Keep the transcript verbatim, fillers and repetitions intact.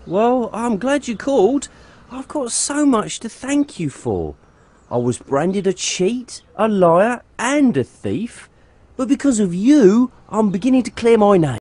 Well, I'm glad you called. I've got so much to thank you for. I was branded a cheat, a liar, and a thief. But because of you, I'm beginning to clear my name.